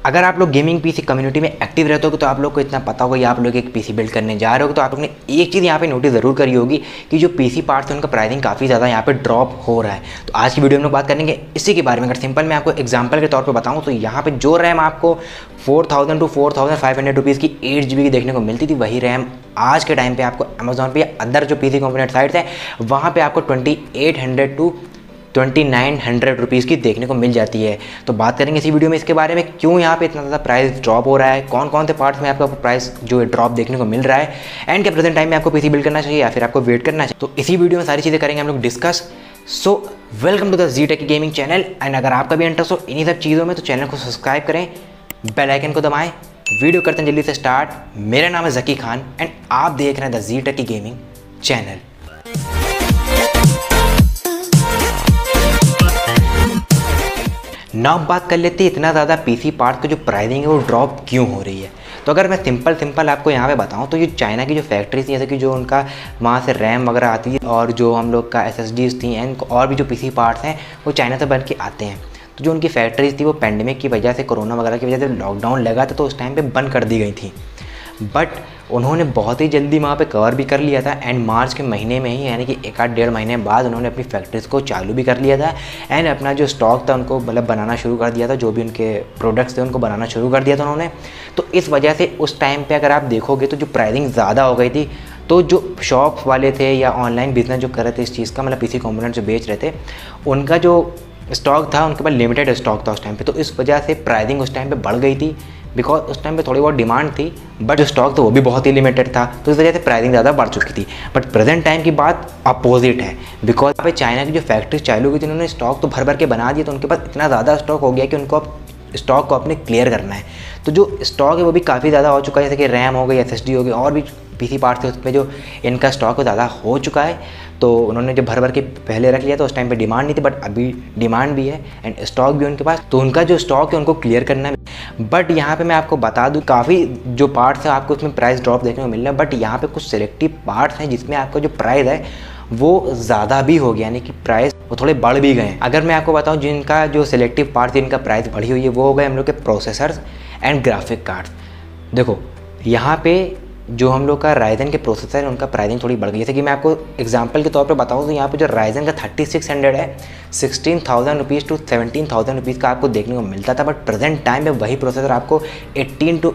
अगर आप लोग गेमिंग पीसी कम्युनिटी में एक्टिव रहते हो तो आप लोग को इतना पता होगा, आप लोग एक पीसी बिल्ड करने जा रहे हो तो आप लोगों ने एक चीज़ यहाँ पे नोटिस ज़रूर करी होगी कि जो पीसी पार्ट्स हैं उनका प्राइसिंग काफ़ी ज़्यादा यहाँ पे ड्रॉप हो रहा है। तो आज की वीडियो में लोग बात करेंगे इसी के बारे में। अगर सिंपल मैं आपको एग्जांपल के तौर पे बताऊँ तो यहाँ पे जो रैम आपको 4000 टू 4500 रुपीज़ की 8 GB की देखने को मिलती थी, वही रैम आज के टाइम पे आपको अमेजोन पे या अदर जो पीसी कंपोनेंट साइट्स हैं वहाँ पे आपको 2800 टू 2900 रुपीज़ की देखने को मिल जाती है। तो बात करेंगे इसी वीडियो में इसके बारे में, क्यों यहाँ पे इतना ज़्यादा प्राइस ड्रॉप हो रहा है, कौन कौन से पार्ट्स में आपको प्राइस जो है ड्रॉप देखने को मिल रहा है, एंड क्या प्रेजेंट टाइम में आपको पीसी बिल्ड करना चाहिए या फिर आपको वेट करना चाहिए। तो इसी वीडियो में सारी चीज़ें करेंगे हम लोग discuss. So welcome to the G tech gaming channel, and अगर आपका भी इंटरेस्ट हो इन्हीं सब चीज़ों में तो चैनल को सब्सक्राइब करें, बेल आइकन को दबाएं। वीडियो करते हैं जल्दी से स्टार्ट। मेरा नाम है ज़की खान एंड आप देख रहे हैं the G tech gaming channel. Now बात कर लेते हैं इतना ज़्यादा पीसी पार्ट्स की जो प्राइसिंग है वो ड्रॉप क्यों हो रही है। तो अगर मैं सिंपल आपको यहाँ पे बताऊँ तो ये चाइना की जो फैक्ट्रीज थी, जैसे कि जो उनका वहाँ से रैम वगैरह आती है और जो हम लोग का SSDs थी एंड और भी जो पीसी पार्ट्स हैं वो चाइना से बन के आते हैं। तो जो उनकी फैक्ट्रीज थी वो पेंडेमिक की वजह से, कोरोना वगैरह की वजह से लॉकडाउन लगा था तो उस टाइम पर बंद कर दी गई थी। बट उन्होंने बहुत ही जल्दी वहाँ पे कवर भी कर लिया था एंड मार्च के महीने में ही, यानी कि 1-1.5 महीने बाद उन्होंने अपनी फैक्ट्रीज को चालू भी कर लिया था एंड अपना जो स्टॉक था उनको मतलब बनाना शुरू कर दिया था, जो भी उनके प्रोडक्ट्स थे उनको बनाना शुरू कर दिया था उन्होंने। तो इस वजह से उस टाइम पे अगर आप देखोगे तो जो प्राइसिंग ज़्यादा हो गई थी, तो जो शॉप वाले थे या ऑनलाइन बिजनेस जो कर रहे थे इस चीज़ का, मतलब पीसी कंपोनेंट जो बेच रहे थे, उनका जो स्टॉक था उनके पास लिमिटेड स्टॉक था उस टाइम पे, तो इस वजह से प्राइसिंग उस टाइम पे बढ़ गई थी। बिकॉज उस टाइम पे थोड़ी बहुत डिमांड थी बट जो स्टॉक था वो भी बहुत ही लिमिटेड था, तो इस वजह से प्राइसिंग ज़्यादा बढ़ चुकी थी। बट प्रेजेंट टाइम की बात अपोजिट है, बिकॉज यहाँ पे चाइना की जो फैक्ट्रीज चालू हुई थी उन्होंने स्टॉक तो भर के बना दिए, तो उनके पास इतना ज़्यादा स्टॉक हो गया कि उनको अब स्टॉक को अपने क्लियर करना है। तो जो स्टॉक है वो भी काफ़ी ज़्यादा हो चुका है, जैसे कि रैम हो गई, SSD हो गई और भी पीसी पार्ट्स थे उसमें जो इनका स्टॉक है ज़्यादा हो चुका है। तो उन्होंने जो भर के पहले रख लिया तो उस टाइम पे डिमांड नहीं थी, बट अभी डिमांड भी है एंड स्टॉक भी उनके पास, तो उनका जो स्टॉक है उनको क्लियर करना है। बट यहाँ पे मैं आपको बता दूँ काफ़ी जो पार्ट्स है आपको उसमें प्राइस ड्रॉप देखने को मिल रहा है, बट यहाँ पे कुछ सिलेक्टिव पार्ट्स हैं जिसमें आपका जो प्राइस है वो ज़्यादा भी हो गया, यानी कि प्राइस वो थोड़े बढ़ भी गए हैं। अगर मैं आपको बताऊँ जिनका जो सिलेक्टिव पार्ट्स जिनका प्राइस बढ़ी हुई है वो हो गए हम लोग के प्रोसेसर्स एंड ग्राफिक कार्ड्स। देखो यहाँ पे जो हम लोग का राइजन के प्रोसेसर है उनका प्राइसिंग थोड़ी बढ़ गई। जैसे कि मैं आपको एग्जांपल के तौर पे बताऊँ तो यहाँ पे जो राइजन का 3600 है 16,000 रुपीज़ टू 17,000 रुपीज़ का आपको देखने को मिलता था, बट प्रेजेंट टाइम में वही प्रोसेसर आपको 18 टू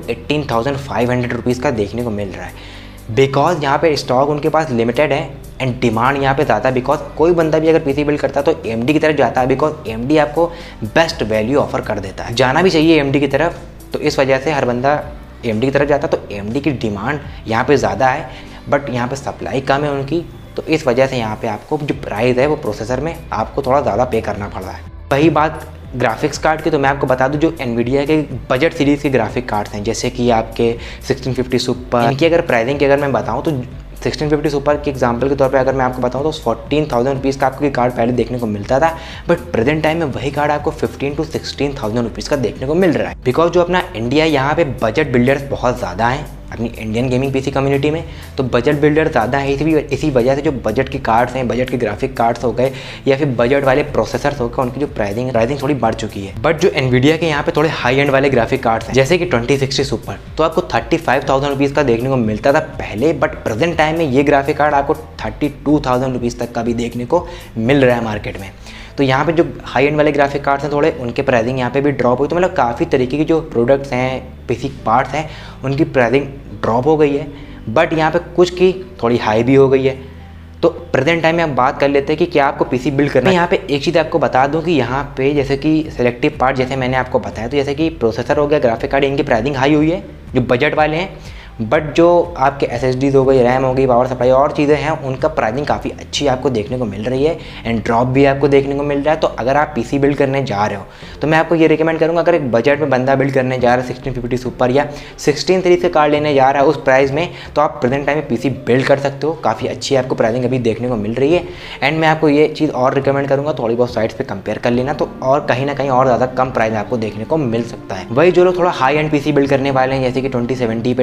18,500 रुपीज़ का देखने को मिल रहा है। बिकॉज यहाँ पे स्टॉक उनके पास लिमिटेड है एंड डिमांड यहाँ पे ज़्यादा, बिकॉज कोई बंदा भी अगर पीसी बिल्ड करता है तो AMD की तरफ जाता है, बिकॉज AMD आपको बेस्ट वैल्यू ऑफर कर देता है, जाना भी चाहिए AMD की तरफ। तो इस वजह से हर बंदा AMD की तरफ जाता है, तो AMD की डिमांड यहाँ पे ज़्यादा है बट यहाँ पे सप्लाई कम है उनकी, तो इस वजह से यहाँ पे आपको जो प्राइस है वो प्रोसेसर में आपको थोड़ा ज़्यादा पे करना पड़ रहा है। वही बात ग्राफिक्स कार्ड की, तो मैं आपको बता दूं जो NVIDIA के बजट सीरीज़ के ग्राफिक कार्ड्स हैं, जैसे कि आपके 1650 सुपर, इनकी अगर प्राइसिंग की अगर मैं बताऊं तो 1650 सुपर के एग्जांपल के तौर पे अगर मैं आपको बताऊं तो 14,000 रुपीज़ का आपको ये कार्ड पहले देखने को मिलता था, बट प्रेजेंट टाइम में वही कार्ड आपको 15 टू 16,000 रुपीज़ का देखने को मिल रहा है। बिकॉज जो अपना इंडिया यहाँ पे बजट बिल्डर्स बहुत ज़्यादा हैं अपनी इंडियन गेमिंग पीसी कम्युनिटी में, तो बजट बिल्डर ज़्यादा है, इसी वजह से जो बजट के कार्ड्स हैं, बजट के ग्राफिक कार्ड्स हो गए या फिर बजट वाले प्रोसेसर्स हो गए, उनकी जो प्राइसिंग थोड़ी बढ़ चुकी है। बट जो NVIDIA के यहाँ पे थोड़े हाई एंड वाले ग्राफिक कार्ड्स हैं जैसे कि 2060 सुपर, तो आपको 35,000 रुपीज़ का देखने को मिलता था पहले, बट प्रेजेंट टाइम में ये ग्राफिक कार्ड आपको 32,000 रुपीज़ तक का भी देखने को मिल रहा है मार्केट में। तो यहाँ पे जो हाई एंड वाले ग्राफिक कार्ड्स हैं थोड़े उनके प्राइसिंग यहाँ पे भी ड्रॉप हुई, तो मतलब काफ़ी तरीके के जो प्रोडक्ट्स हैं पीसी पार्ट्स हैं उनकी प्राइसिंग ड्रॉप हो गई है, बट यहाँ पे कुछ की थोड़ी हाई भी हो गई है। तो प्रेजेंट टाइम में हम बात कर लेते हैं कि क्या आपको पीसी बिल्ड करना है। यहाँ पे एक चीज़ आपको बता दूँ कि यहाँ पे जैसे कि सिलेक्टिव पार्ट जैसे मैंने आपको बताया, तो जैसे कि प्रोसेसर हो गया, ग्राफिक कार्ड, इनकी प्राइसिंग हाई हुई है जो बजट वाले हैं, बट जो आपके SSDs हो गई, रैम हो गई, पावर सप्लाई और चीज़ें हैं उनका प्राइसिंग काफ़ी अच्छी आपको देखने को मिल रही है एंड ड्रॉप भी आपको देखने को मिल रहा है। तो अगर आप पीसी बिल्ड करने जा रहे हो तो मैं आपको ये रिकमेंड करूँगा, अगर एक बजट में बंदा बिल्ड करने जा रहा है 1650 सुपर या 16 सीरीज से कार्ड लेने जा रहा है उस प्राइस में, तो आप प्रेजेंट टाइम में पीसी बिल्ड कर सकते हो, काफ़ी अच्छी आपको प्राइसिंग अभी देखने को मिल रही है। एंड मैं आपको ये चीज़ और रिकमेंड करूँगा, थोड़ी बहुत साइट्स पर कंपेयर कर लेना, तो और कहीं ना कहीं और ज़्यादा कम प्राइस आपको देखने को मिल सकता है। वही जो लोग थोड़ा हाई एंड पीसी बिल्ड करने वाले हैं जैसे कि 2070 पे 2060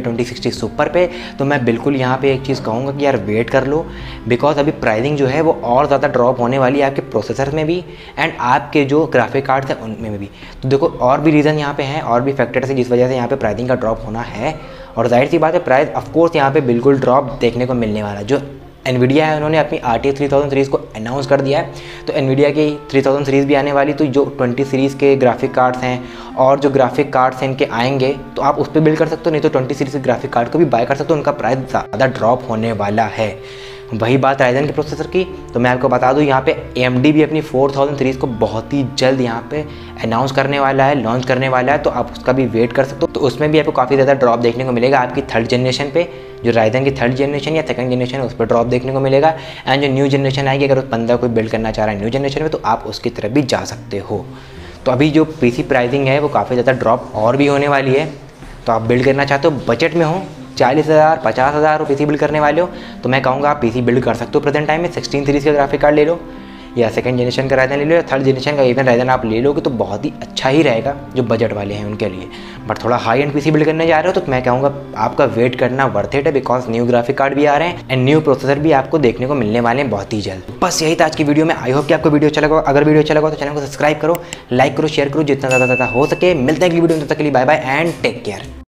3060 सुपर पे, तो मैं बिल्कुल यहाँ पे एक चीज़ कहूँगा कि यार वेट कर लो, बिकॉज अभी प्राइसिंग जो है वो और ज़्यादा ड्रॉप होने वाली है आपके प्रोसेसर में भी एंड आपके जो ग्राफिक कार्ड्स हैं उनमें भी। तो देखो और भी रीज़न यहाँ पे हैं और भी फैक्टर्स हैं जिस वजह से यहाँ पे प्राइसिंग का ड्रॉप होना है, और जाहिर सी बात है प्राइस ऑफकोर्स यहाँ पे बिल्कुल ड्रॉप देखने को मिलने वाला है। जो एनवीडिया है उन्होंने अपनी RTX 3000 सीरीज़ को अनाउंस कर दिया है, तो एनवीडिया की 3000 सीरीज़ भी आने वाली, तो जो 20 सीरीज़ के ग्राफिक कार्ड्स हैं और जो ग्राफिक कार्ड्स हैं इनके आएंगे तो आप उस पर बिल्ड कर सकते हो, नहीं तो 20 सीरीज़ के ग्राफिक कार्ड को भी बाय कर सकते हो, उनका प्राइस ज़्यादा ड्रॉप होने वाला है। वही बात राइजन के प्रोसेसर की, तो मैं आपको बता दूं यहाँ पे AMD भी अपनी 4000 सीरीज़ को बहुत ही जल्द यहाँ पे अनाउंस करने वाला है, लॉन्च करने वाला है, तो आप उसका भी वेट कर सकते हो। तो उसमें भी आपको काफ़ी ज़्यादा ड्रॉप देखने को मिलेगा आपकी थर्ड जनरेशन पे, जो राइजन की थर्ड जनरेशन या सेकंड जनरेशन है उस पर ड्रॉप देखने को मिलेगा। एंड जो न्यू जनरेशन आएगी, अगर उस बंदा कोई बिल्ड करना चाह रहा है न्यू जनरेशन में, तो आप उसकी तरफ भी जा सकते हो। तो अभी जो PC प्राइसिंग है वो काफ़ी ज़्यादा ड्रॉप और भी होने वाली है, तो आप बिल्ड करना चाहते हो, बजट में हो 40,000 50,000 PC बिल्ड करने वाले हो, तो मैं कहूँगा आप PC बिल्ड कर सकते हो प्रेजेंट टाइम में। 16 सीरीज़ का ग्राफिक कार्ड ले लो या सेकंड जनरेशन का राइजन ले लो या थर्ड जनरेशन का इवन राइजन आप ले लोगे तो बहुत ही अच्छा ही रहेगा जो बजट वाले हैं उनके लिए। बट थोड़ा हाई एंड PC बिल्ड करने जा रहे हो तो मैं कहूँगा आपका वेट करना वर्थ इट है, बिकॉज न्यू ग्राफिक कार्ड भी आ रहे हैं एंड न्यू प्रोसेसर भी आपको देखने को मिलने वाले हैं बहुत ही जल्द। बस यही था आज की वीडियो में। आई होप कि आपको वीडियो अच्छा लगा। अगर वीडियो अच्छा लगा तो चैनल को सब्सक्राइब करो, लाइक करो, शेयर करो जितना ज़्यादा हो सके। मिलते हैं अगली वीडियो में, तब तक के लिए bye bye and take care.